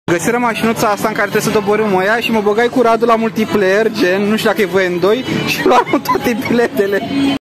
Găsiră mașinuța asta în care trebuie să doborâm oia și mă băgai cu Radu la multiplayer, gen, nu știu dacă e voie în 2, și luam toate biletele.